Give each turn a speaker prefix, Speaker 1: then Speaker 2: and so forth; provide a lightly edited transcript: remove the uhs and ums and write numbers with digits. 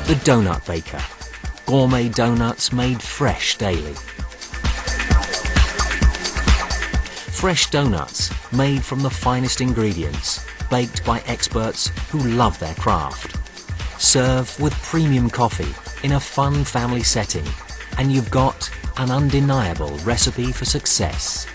Speaker 1: The Donut Baker. Gourmet donuts made fresh daily. Fresh donuts made from the finest ingredients, baked by experts who love their craft. Serve with premium coffee in a fun family setting, and you've got an undeniable recipe for success.